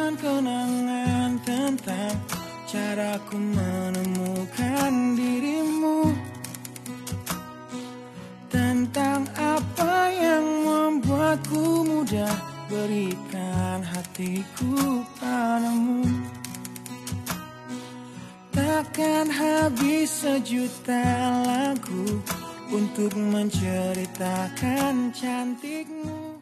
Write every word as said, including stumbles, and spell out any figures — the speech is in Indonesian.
kenangan tentang caraku menemukan dirimu, tentang apa yang membuatku mudah berikan hatiku padamu. Takkan habis sejuta lagu untuk menceritakan cantikmu.